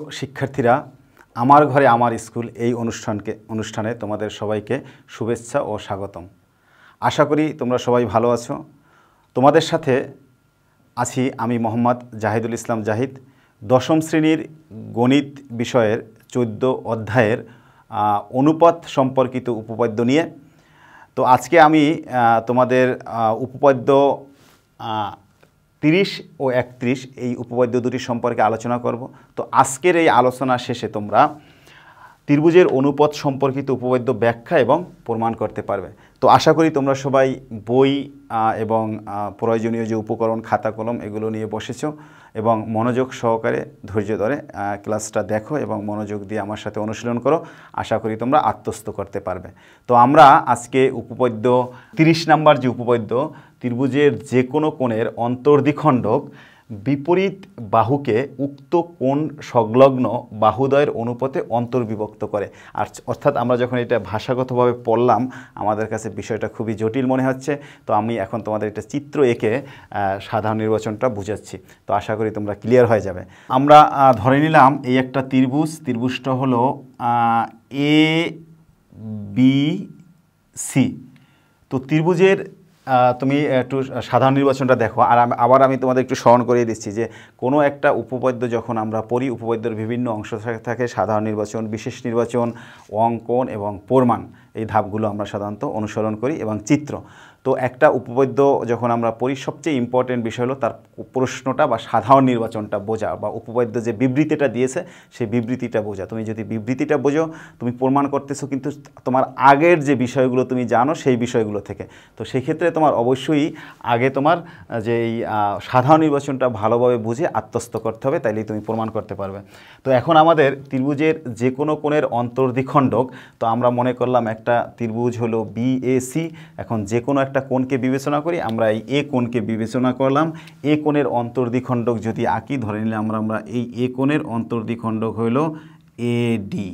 শিক্ষার্থীরা, আমার ঘরে আমার স্কুল এই অনুষ্ঠানে তোমাদের সবাইকে শুভেচ্ছা ও স্বাগতম। আশা করি তোমরা সবাই ভালো আছো। তোমাদের সাথে আছি আমি মোহাম্মদ জাহিদুল ইসলাম জাহিদ, দশম শ্রেণীর গণিত বিষয়ের 14 অধ্যায়ের অনুপাত সম্পর্কিত উপপাদ্য নিয়ে। তো আজকে আমি তোমাদের উপপাদ্য 30 ও 31 এই উপপাদ্য দুটি সম্পর্কে আলোচনা করব। তো আজকের এই আলোচনা শেষে তোমরা ত্রিভুজের অনুপাত সম্পর্কিত উপপাদ্য ব্যাখ্যা এবং প্রমাণ করতে পারবে। তো আশা করি তোমরা সবাই বই এবং প্রয়োজনীয় যে উপকরণ, খাতা কলম এগুলো নিয়ে বসেছো এবং মনোযোগ সহকারে ধৈর্য ধরে ক্লাসটা দেখো এবং মনোযোগ দিয়ে আমার সাথে অনুশীলন করো। আশা করি তোমরা আত্মস্থ করতে পারবে। তো আমরা আজকে উপপাদ্য 30 নাম্বার যে উপপাদ্য, ত্রিভুজের যে কোনো কোণের অন্তর্দ্বিখণ্ডক বিপরীত বাহুকে উক্ত কোণ সংলগ্ন বাহুদ্বয়ের অনুপাতে অন্তর্বিভক্ত করে। আর অর্থাৎ আমরা যখন এটা ভাষাগতভাবে পড়লাম আমাদের কাছে বিষয়টা খুবই জটিল মনে হচ্ছে। তো আমি এখন তোমাদের একটা চিত্র এঁকে সাধারণ নির্বাচনটা বুঝাচ্ছি। তো আশা করি তোমরা ক্লিয়ার হয়ে যাবে। আমরা ধরে নিলাম এই একটা ত্রিভুজটা হলো এ বি সি। তো ত্রিভুজের তুমি একটু সাধারণ নির্বাচনটা দেখো। আর আবার আমি তোমাদের একটু স্মরণ করিয়ে দিচ্ছি যে কোনো একটা উপপাদ্য যখন আমরা পড়ি, উপপাদ্যের বিভিন্ন অংশ থাকে, সাধারণ নির্বাচন, বিশেষ নির্বাচন, অঙ্কন এবং প্রমাণ, এই ধাপগুলো আমরা সাধারণত অনুসরণ করি এবং চিত্র। তো একটা উপপাদ্য যখন আমরা পড়ি সবচেয়ে ইম্পর্টেন্ট বিষয় হলো তার প্রশ্নটা বা সাধারণ নির্বাচনটা বোঝা, বা উপপাদ্য যে বিবৃতিটা দিয়েছে সেই বিবৃতিটা বোঝা। তুমি যদি বিবৃতিটা বোঝো, তুমি প্রমাণ করতেছো কিন্তু তোমার আগের যে বিষয়গুলো তুমি জানো সেই বিষয়গুলো থেকে। তো সেই ক্ষেত্রে তোমার অবশ্যই আগে তোমার যে এই সাধারণ নির্বাচনটা ভালোভাবে বুঝে আত্মস্থ করতে হবে, তাইলেই তুমি প্রমাণ করতে পারবে। তো এখন আমাদের ত্রিভুজের যে কোনো কোণের অন্তর্দ্বিখণ্ডক, তো আমরা মনে করলাম একটা ত্রিভুজ হলো বিএসি। এখন যে কোনো একটা কোণকে বিবেচনা করি, আমরা এই এ কোণকে বিবেচনা করলাম। এ কোণের অন্তর্দ্বিখণ্ডক যদি আঁকি, ধরে নিলাম আমরা এই এ কোণের অন্তর্দ্বিখণ্ডক হলো এডি।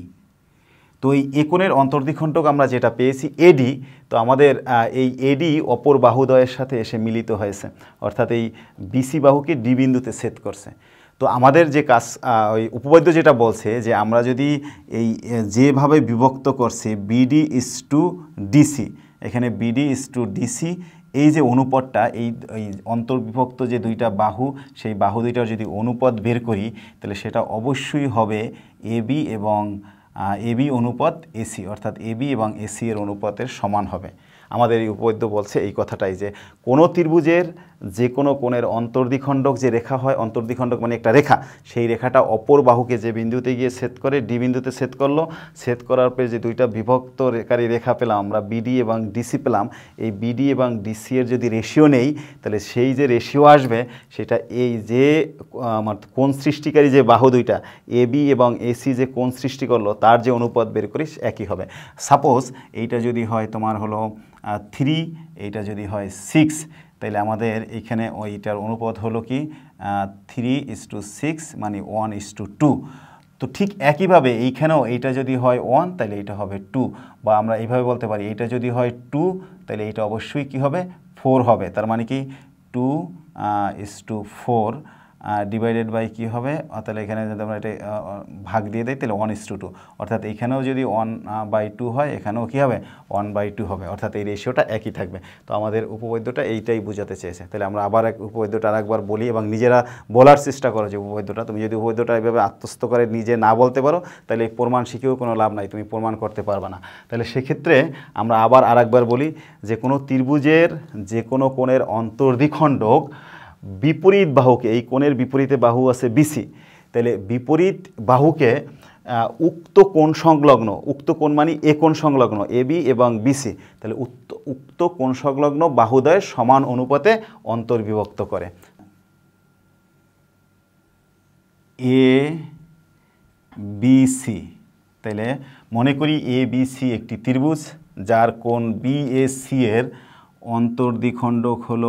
তো এই এ কোণের অন্তর্দ্বিখণ্ডক আমরা যেটা পেয়েছি এডি, তো আমাদের এই এডি অপর বাহুদ্বয়ের সাথে এসে মিলিত হয়েছে, অর্থাৎ এই বিসি বাহুকে ডি বিন্দুতে ছেদ করছে। তো আমাদের যে কাজ, ওই উপপাদ্য যেটা বলছে যে আমরা যদি এই যেভাবে বিভক্ত করছে বিডি ইস টু ডিসি, এখানে বিডি ইস টু ডিসি, এই যে অনুপাতটা, এই অন্তর্বিভক্ত যে দুইটা বাহু, সেই বাহু দুইটার যদি অনুপাত বের করি তাহলে সেটা অবশ্যই হবে এবি এবং এবি অনুপাত এসি, অর্থাৎ এবি এবং এসি এর অনুপাতের সমান হবে। আমাদের এই উপপাদ্য বলছে এই কথাটাই যে কোনো ত্রিভুজের যে কোনো কোণের অন্তর্দ্বিখণ্ডক যে রেখা হয়, অন্তর্দ্বিখণ্ডক মানে একটা রেখা, সেই রেখাটা অপর বাহুকে যে বিন্দুতে গিয়ে ছেদ করে, ডি বিন্দুতে ছেদ করলো, ছেদ করার পরে যে দুইটা বিভক্ত রেখারি রেখা পেলাম আমরা, বিডি এবং ডিসি পেলাম, এই বিডি এবং ডিসি এর যদি রেশিও নেই তাহলে সেই যে রেশিও আসবে সেটা এই যে কোণ সৃষ্টিকারী যে বাহু দুইটা এবি এবং এসি যে কোণ সৃষ্টি করলো তার যে অনুপাত বের করি একই হবে। সাপোজ এইটা যদি হয় তোমার হলো 3, এইটা যদি হয় 6, তাইলে আমাদের এইখানে ওইটার অনুপাত হলো কি 3:6 মানে 1:2। তো ঠিক একইভাবে এইখানেও এইটা যদি হয় 1 তাহলে এইটা হবে 2, বা আমরা এইভাবে বলতে পারি এইটা যদি হয় 2 তাহলে এইটা অবশ্যই কি হবে 4 হবে। তার মানে কি 2:4 ডিভাইডেড বাই কী হবে, তাহলে এখানে যদি আমরা এটা ভাগ দিয়ে দিই তাহলে 1:2, অর্থাৎ এখানেও যদি 1/2 হয় এখানেও কী হবে 1/2 হবে, অর্থাৎ এই রেশিওটা একই থাকবে। তো আমাদের উপপাদ্যটা এইটাই বোঝাতে চেয়েছে। তাহলে আমরা আবার উপপাদ্যটা আরেকবার বলি এবং নিজেরা বলার চেষ্টা করো যে উপপাদ্যটা, তুমি যদি উপপাদ্যটা এইভাবে আত্মস্থ করে নিজে না বলতে পারো তাহলে এই প্রমাণ শিখেও কোনো লাভ নাই, তুমি প্রমাণ করতে পারবে না। তাহলে সেক্ষেত্রে আমরা আবার আরেকবার বলি যে কোনো ত্রিভুজের যে কোনো কোণের অন্তর্দ্বিখণ্ডক বিপরীত বাহুকে, এই কোণের বিপরীতে বাহু আছে বিসি, তাহলে বিপরীত বাহুকে উক্ত কোণ সংলগ্ন, উক্ত কোণ মানে এ কোণ সংলগ্ন এবি এবং বিসি, তাহলে উক্ত কোণ সংলগ্ন বাহুদ্বয়ের সমান অনুপাতে অন্তর্বিভক্ত করে। এ বি সি, তাহলে মনে করি এ বি সি একটি ত্রিভুজ যার কোণ বিএসি এর অন্তর্দ্বিখণ্ডক হলো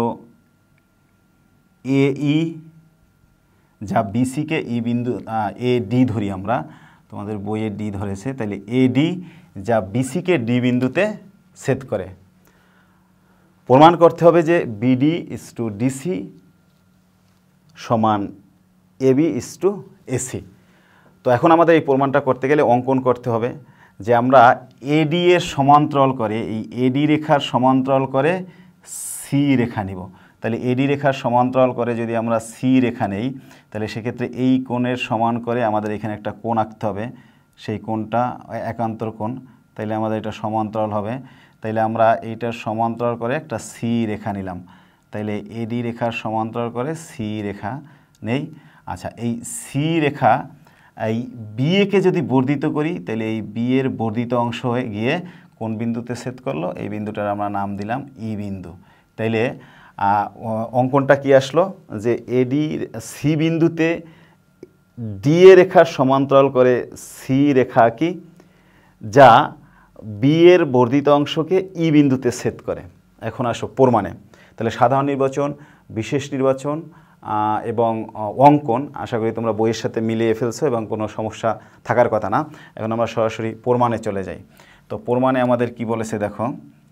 এই, যা বিসিকে ই বিন্দু এ ডি ধরি আমরা, তোমাদের বইয়ে ডি ধরেছে, তাহলে এডি যা বিসিকে ডি বিন্দুতে ছেদ করে। প্রমাণ করতে হবে যে বিডি ইস টু ডিসি সমান এবি ইস টু এসি। তো এখন আমাদের এই প্রমাণটা করতে গেলে অঙ্কন করতে হবে যে আমরা এডি এর সমান্তরাল করে এই এডি রেখার সমান্তরাল করে সি রেখা নিব। তাহলে এডি রেখার সমান্তরাল করে যদি আমরা সি রেখা নেই তাহলে সেক্ষেত্রে এই কোণের সমান করে আমাদের এখানে একটা কোণ আঁকতে হবে, সেই কোণটা একান্তর কোণ। তাইলে আমাদের এটা সমান্তরাল হবে। তাইলে আমরা এইটার সমান্তরাল করে একটা সি রেখা নিলাম। তাইলে এডি রেখার সমান্তরাল করে সি রেখা নেই। আচ্ছা, এই সি রেখা এই বিএকে যদি বর্ধিত করি তাহলে এই বিয়ের বর্ধিত অংশ হয়ে গিয়ে কোন বিন্দুতে ছেদ করলো, এই বিন্দুটার আমরা নাম দিলাম ই বিন্দু। তাইলে অঙ্কনটা কি আসলো যে এডি সি বিন্দুতে ডি এ রেখার সমান্তরাল করে সি রেখা কি যা বি এর বর্ধিত অংশকে ই বিন্দুতে ছেদ করে। এখন আসো প্রমাণে। তাহলে সাধারণ নির্বাচন, বিশেষ নির্বাচন এবং অঙ্কন আশা করি তোমরা বইয়ের সাথে মিলিয়ে ফেলছো এবং কোনো সমস্যা থাকার কথা না। এখন আমরা সরাসরি প্রমাণে চলে যাই। তো প্রমাণে আমাদের কি বলেছে দেখো,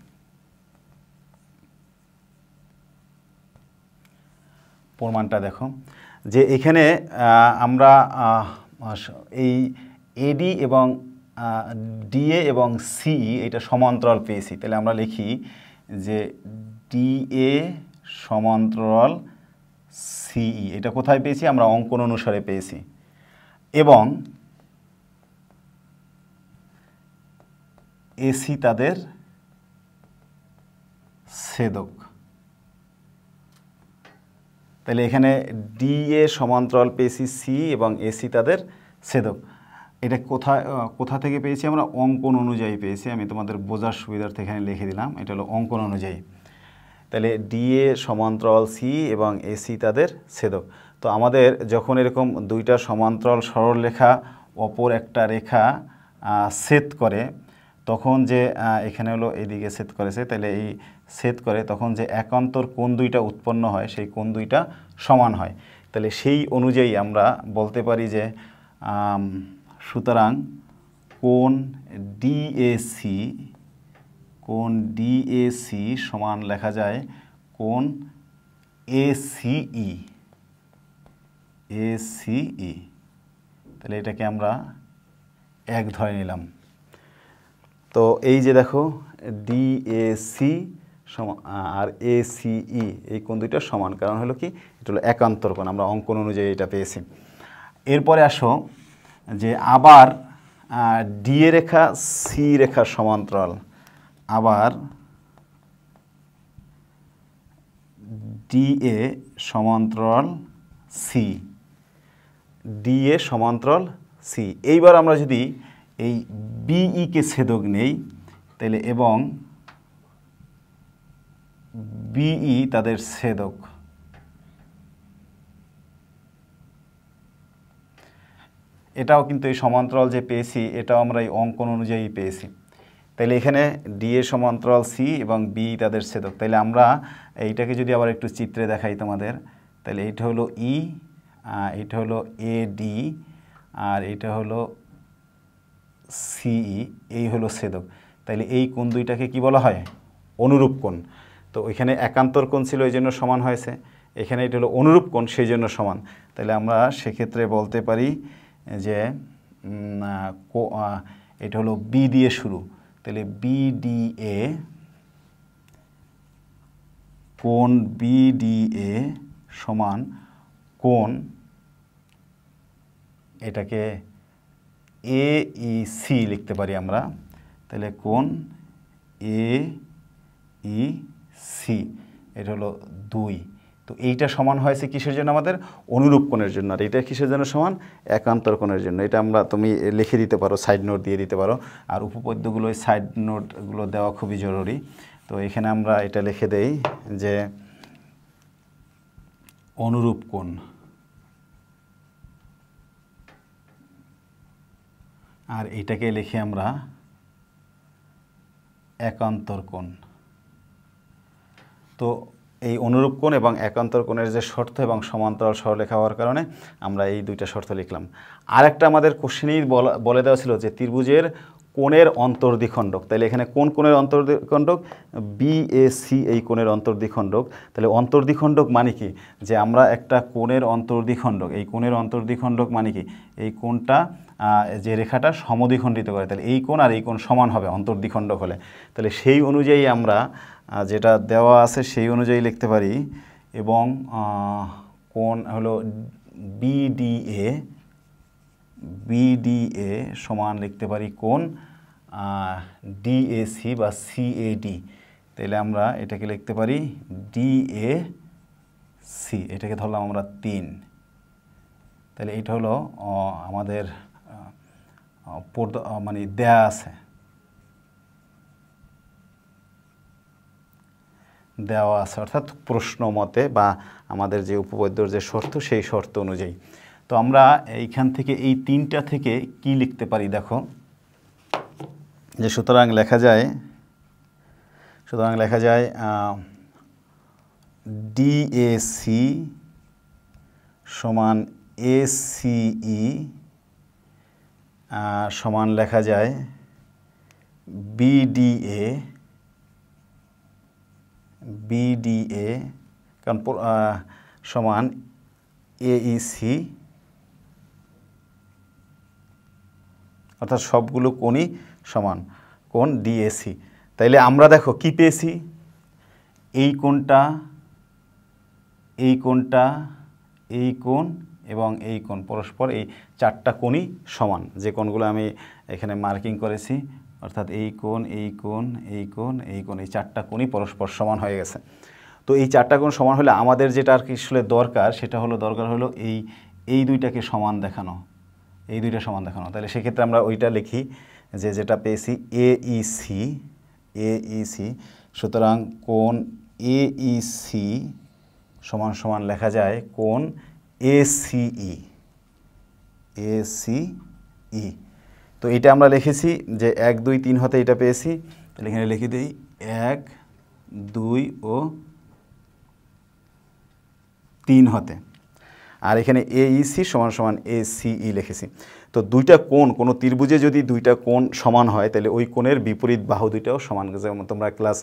প্রমাণটা দেখো যে এখানে আমরা এই এডি এবং ডিএ এবং সি এটা সমান্তরাল পেয়েছি। তাহলে আমরা লিখি যে ডিএ সমান্তরাল সিই, এটা কোথায় পেয়েছি? আমরা অঙ্কন অনুসারে পেয়েছি। এবং এসি তাদের ছেদক। তাহলে এখানে ডিএ সমান্তরাল পেয়েছি সি এবং এসি তাদের ছেদক। এটা কোথা থেকে পেয়েছি? আমরা অঙ্কন অনুযায়ী পেয়েছি। আমি তোমাদের বোঝার সুবিধার্থে এখানে লিখে দিলাম, এটা হলো অঙ্কন অনুযায়ী। তাহলে ডিএ সমান্তরাল সি এবং এসি তাদের ছেদক। তো আমাদের যখন এরকম দুইটা সমান্তরাল সরলরেখা অপর একটা রেখা ছেদ করে, তখন যে এখানে হলো এইদিকে ছেদ করেছে, তাহলে এই ছেদ করে তখন যে একান্তর কোণ দুইটা উৎপন্ন হয় সেই কোণ দুইটা সমান হয়। তাহলে সেই অনুযায়ী আমরা বলতে পারি যে সুতরাং কোণ ডিএসি সমান লেখা যায় কোণ এসিই। তাহলে এটাকে আমরা এক ধরে নিলাম। তো এই যে দেখো ডিএসি আর এসিই এই কোণ দুইটা সমান, কারণ হলো কি এটা হলো একান্তর কোণ, আমরা অঙ্কন অনুযায়ী এটা পেয়েছি। এরপরে আসো যে আবার ডিএ রেখা সি রেখার সমান্তরাল, আবার ডিএ সমান্তরাল সি, ডিএ সমান্তরাল সি। এইবার আমরা যদি এই বিইকে ছেদক নেই তাহলে এবং বিই তাদের ছেদক, এটাও কিন্তু এই সমান্তরাল যে পেয়েছি এটাও আমরা এই অঙ্কন অনুযায়ী পেয়েছি। তাহলে এখানে ডিএ সমান্তরাল সি এবং বি তাদের ছেদক। তাহলে আমরা এইটাকে যদি আবার একটু চিত্রে দেখাই তোমাদের, তাহলে এইটা হলো ই, এইটা হলো এডি আর এইটা হলো সিই, এই হলো ছেদক। তাহলে এই কোণ দুইটাকে কি বলা হয়? অনুরূপ কোণ। তো ওইখানে একান্তর কোণ ছিল এই জন্য সমান হয়েছে, এখানে এটা হলো অনুরূপ কোণ সেই জন্য সমান। তাহলে আমরা সেক্ষেত্রে বলতে পারি যে এটা হলো বি দিয়ে শুরু, তাহলে বিডিএ কোণ বিডিএ সমান কোণ, এটাকে এইসি লিখতে পারি আমরা। তাহলে কোণ এইসি এটা হলো 2। তো এইটা সমান হয়েছে কিসের জন্য? আমাদের অনুরূপ কোণের জন্য। আর এটা কিসের জন্য সমান? একান্তর কোণের জন্য। এটা তুমি লিখে দিতে পারো, সাইড নোট দিয়ে দিতে পারো। আর উপপাদ্যগুলো ওই সাইড নোটগুলো দেওয়া খুবই জরুরি। তো এখানে আমরা এটা লিখে দেই যে অনুরূপ কোণ, আর এটাকে লিখে আমরা একান্তর কোণ। তো এই অনুরূপ কোণ এবং একান্তর কোণের যে শর্ত এবং সমান্তরাল সরলরেখা হওয়ার কারণে আমরা এই দুইটা শর্ত লিখলাম। আরেকটা আমাদের কোশ্চেনেই বলে দেওয়া ছিল যে ত্রিভুজের কোণের অন্তর্দ্বিখণ্ডক। তাহলে এখানে কোন কোণের অন্তর্দ্বিখণ্ডক? বিএসি এই কোণের অন্তর্দ্বিখণ্ডক। তাহলে অন্তর্দ্বিখণ্ডক মানে কি? যে আমরা একটা কোণের অন্তর্দ্বিখণ্ডক, এই কোণের অন্তর্দ্বিখণ্ডক মানে কি? এই কোণটা যে রেখাটা সমদ্বিখণ্ডিত করে, তাহলে এই কোণ আর এই কোণ সমান হবে অন্তর্দ্বিখণ্ডক হলে। তাহলে সেই অনুযায়ী আমরা যেটা দেওয়া আছে সেই অনুযায়ী লিখতে পারি। এবং কোণ হলো বিডিএ, বিডিএ সমান লিখতে পারি কোণ ডিএসি বা সিএডি। তাহলে আমরা এটাকে লিখতে পারি ডিএসি, এটাকে ধরলাম আমরা 3। তাহলে এটা হলো আমাদের মানে দেয়া আছে, দেওয়া আছে অর্থাৎ প্রশ্ন মতে বা আমাদের যে উপপাদ্যর যে শর্ত সেই শর্ত অনুযায়ী। তো আমরা এইখান থেকে এই 3টা থেকে কি লিখতে পারি দেখো, যে সুতরাং লেখা যায় ডিএসি সমান এসিই সমান লেখা যায় বিডিএ কারণ সমান এইসি, অর্থাৎ সবগুলো কোণই সমান কোণ ডিএসি। তাইলে আমরা দেখো কি পেয়েছি, এই কোণটা, এই কোণটা, এই কোণ এবং এই কোণ পরস্পর এই 4টা কোণই সমান, যে কোণগুলো আমি এখানে মার্কিং করেছি, অর্থাৎ এই কোণ, এই কোণ, এই কোণ, এই কোণ, এই 4টা কোণই পরস্পর সমান হয়ে গেছে। তো এই 4টা কোণ সমান হলে আমাদের যেটা আর কি আসলে দরকার, সেটা হলো এই দুইটাকে সমান দেখানো, এই দুইটা সমান দেখানো। তাহলে সেক্ষেত্রে আমরা ওইটা লিখি যে যেটা পেয়েছি এইসি। সুতরাং কোণ এইসি সমান সমান লেখা যায় কোণ এসিই। তো এটা আমরা লিখেছি যে 1 2 3 হতে এটা পেয়েছি। তাহলে এখানে লিখে দিই 1 2 ও 3 হতে, আর এখানে এইসি সমান সমান এসিই লিখেছি। তো দুইটা কোণ, কোনো ত্রিভুজে যদি দুইটা কোণ সমান হয় তাহলে ওই কোণের বিপরীত বাহু দুইটাও সমান। যেমন তোমরা ক্লাস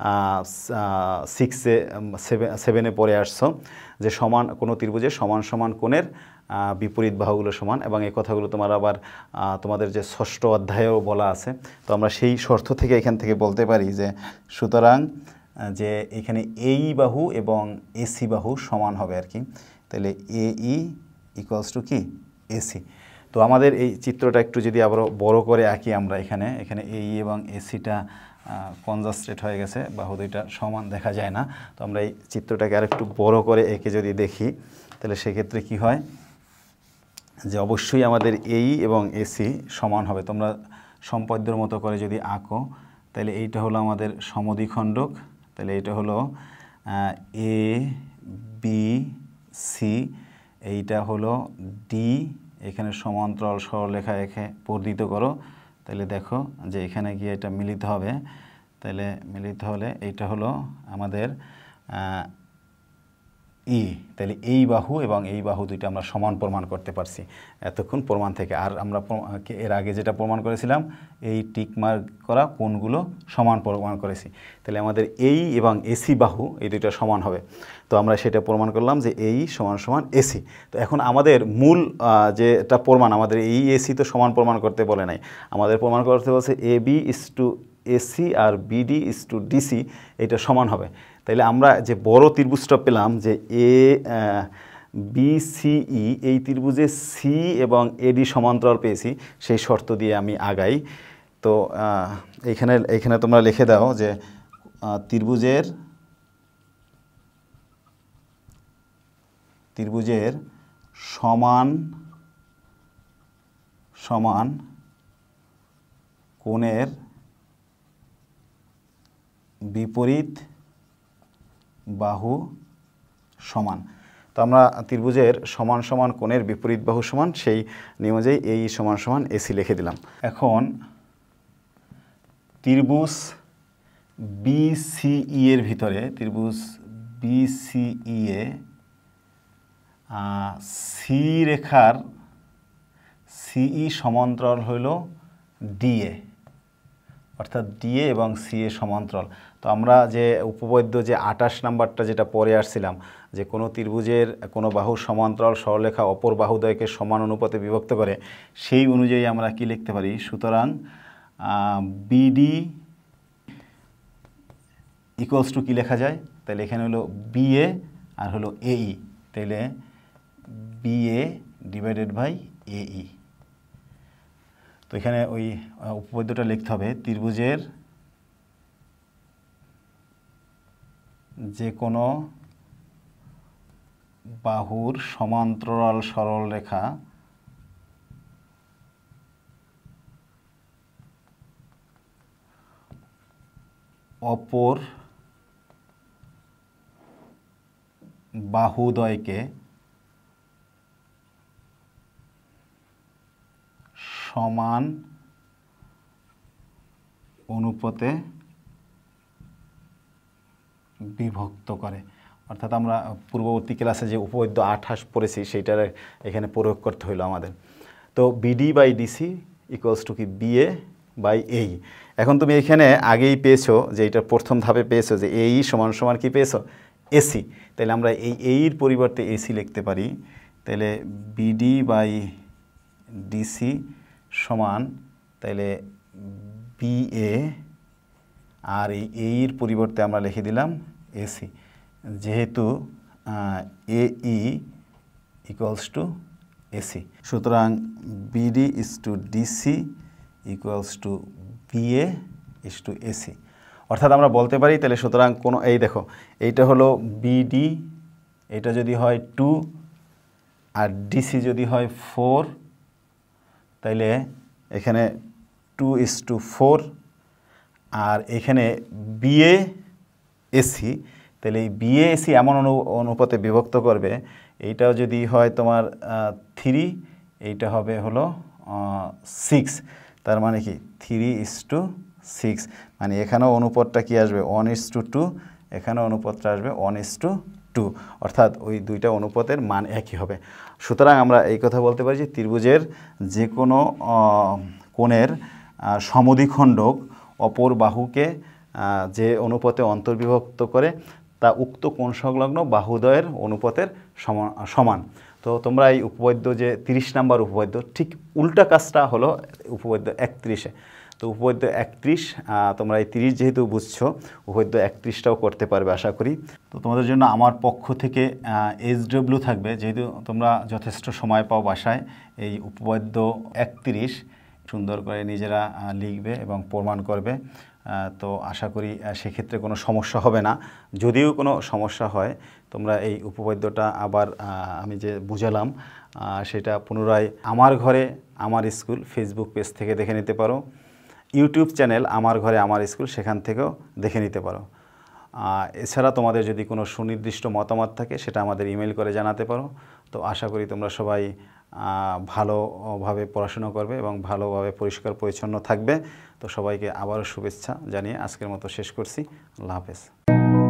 7-এ পড়ে আসছো যে কোনো ত্রিভুজে সমান কোণের বিপরীত বাহুগুলো সমান, এবং এই কথাগুলো তোমার আবার তোমাদের যে 6ষ্ঠ অধ্যায়েও বলা আছে। তো আমরা সেই শর্ত থেকে এখান থেকে বলতে পারি যে সুতরাং যে এখানে এই বাহু এবং এসি বাহু সমান হবে আর কি। তাহলে এই ইকুয়ালস টু কি এসি। তো আমাদের এই চিত্রটা একটু যদি আবারও বড় করে আঁকি আমরা, এখানে এই এবং এসিটা কনজাস্টেড হয়ে গেছে, বাহু দুইটা সমান দেখা যায় না। তো আমরা এই চিত্রটাকে আর একটু বড় করে এঁকে যদি দেখি তাহলে সেক্ষেত্রে কি হয় যে অবশ্যই আমাদের এই এবং এসি সমান হবে। তোমরা সম্পাদ্যর মতো করে যদি আঁকো তাহলে এইটা হলো আমাদের সমদ্বিখণ্ডক, তাহলে এটা হলো এ বি সি, এইটা হলো ডি, এখানে সমান্তরাল সরলরেখা এঁকে বর্ধিত করো, তাহলে দেখো যে এখানে গিয়ে এটা মিলিত হবে। তাহলে মিলিত হলে এইটা হলো আমাদের তাহলে এই বাহু এবং এই বাহু দুইটা আমরা সমান প্রমাণ করতে পারছি এতক্ষণ প্রমাণ থেকে। আর আমরা এর আগে যেটা প্রমাণ করেছিলাম এই টিকমার্ক করা কোণগুলো সমান প্রমাণ করেছি। তাহলে আমাদের এই এবং এসি বাহু এই দুইটা সমান হবে। তো আমরা সেটা প্রমাণ করলাম যে এই সমান সমান এসি। তো এখন আমাদের মূল যেটা প্রমাণ, আমাদের এই এসি তো সমান প্রমাণ করতে বলে নাই, আমাদের প্রমাণ করতে বলছে A B is to AC আর বিডি ইস টু ডিসি এটা সমান হবে। তাইলে আমরা যে বড় ত্রিভুজটা পেলাম যে বিসিই, এই ত্রিভুজে সি এবং এডি সমান্তরাল পেয়েছি, সেই শর্ত দিয়ে আমি আগাই। তো এইখানে তোমরা লিখে দাও যে ত্রিভুজের সমান কোণের বিপরীত বাহু সমান। তো আমরা ত্রিভুজের সমান কোণের বিপরীত বাহু সমান সেই নিয়ম অনুযায়ী এই সমান সমান এসি লিখে দিলাম। এখন ত্রিভুজ বিসিই এর ভিতরে, ত্রিভুজ বিসিই এ সি রেখার সিই সমান্তরাল হইল ডিএ, অর্থাৎ ডিএ এবং সিএ সমান্তরাল। তো আমরা যে উপপাদ্য যে 28 নাম্বারটা যেটা পরে আসছিলাম, যে কোনো ত্রিভুজের কোনো বাহুর সমান্তরাল সরলরেখা অপর বাহুদ্বয়কে সমান অনুপাতে বিভক্ত করে, সেই অনুযায়ী আমরা কি লিখতে পারি? সুতরাং বিডি ইকুয়ালস টু কী লেখা যায়? তাহলে এখানে হলো বিএ আর হলো এই, তাহলে বিএ ডিভাইডেড বাই এই। তো এখানে ওই উপপাদ্যটা লিখতে হবে, ত্রিভুজের যে কোনো বাহুর সমান্তরাল সরলরেখা অপর বাহুদ্বয়কে সমান অনুপাতে বিভক্ত করে। অর্থাৎ আমরা পূর্ববর্তী ক্লাসে যে উপপাদ্য 28 পড়েছি সেইটার এখানে প্রয়োগ করতে হইলো আমাদের। তো BD by DC equals to কি? বিএ বাই এই। এখন তুমি এখানে আগেই পেয়েছো যে এটা প্রথম ধাপে পেয়েছো যে এই সমান সমান কি পেয়েছো? এসি। তাহলে আমরা এই এইর পরিবর্তে এসি লিখতে পারি। তাহলে বিডি বাই ডিসি সমান তাহলে বিএ, আর এই এইর পরিবর্তে আমরা লিখে দিলাম এসি, যেহেতু এই ইকুয়ালস টু এসি। সুতরাং BD is to DC equals to BA is to AC. অর্থাৎ আমরা বলতে পারি তাহলে সুতরাং কোনো এই দেখো এইটা হলো বিডি, এটা যদি হয় 2 আর ডিসি যদি হয় 4, তাইলে এখানে 2:4, আর এখানে বিএ এসি, তাহলে এই বিএ এসি এমন অনুপাতে বিভক্ত করবে, এইটাও যদি হয় তোমার 3, এইটা হবে হলো 6, তার মানে কি 3:6, মানে এখানেও অনুপাতটা কি আসবে? 1:2, এখানেও অনুপাতটা আসবে 1:2, অর্থাৎ ওই দুইটা অনুপাতের মান একই হবে। সুতরাং আমরা এই কথা বলতে পারি যে ত্রিভুজের যে কোনো কোণের সমদ্বিখণ্ডক অপর বাহুকে যে অনুপাতে অন্তর্বিভক্ত করে তা উক্ত কোণ সংলগ্ন বাহুদ্বয়ের অনুপাতের সমান। তো তোমরা এই উপপাদ্য যে 30 নাম্বার উপপাদ্য, ঠিক উল্টা কাজটা হলো উপপাদ্য 31-এ। তো উপপাদ্য 31 তোমরা এই 30 যেহেতু বুঝছো, উপপাদ্য 31টাও করতে পারবে আশা করি। তো তোমাদের জন্য আমার পক্ষ থেকে SW থাকবে, যেহেতু তোমরা যথেষ্ট সময় পাও বাসায়, এই উপপাদ্য 31 সুন্দর করে নিজেরা লিখবে এবং প্রমাণ করবে। তো আশা করি সেক্ষেত্রে কোনো সমস্যা হবে না। যদিও কোনো সমস্যা হয়, তোমরা এই উপপাদ্যটা আবার আমি যে বুঝালাম সেটা পুনরায় আমার ঘরে আমার স্কুল ফেসবুক পেজ থেকে দেখে নিতে পারো, ইউটিউব চ্যানেল আমার ঘরে আমার স্কুল, সেখান থেকেও দেখে নিতে পারো। এছাড়া তোমাদের যদি কোনো সুনির্দিষ্ট মতামত থাকে সেটা আমাদের ইমেল করে জানাতে পারো। তো আশা করি তোমরা সবাই ভালোভাবে পড়াশোনা করবে এবং ভালোভাবে পরিষ্কার পরিচ্ছন্ন থাকবে। তো সবাইকে আবারও শুভেচ্ছা জানিয়ে আজকের মতো শেষ করছি। আল্লাহ হাফেজ।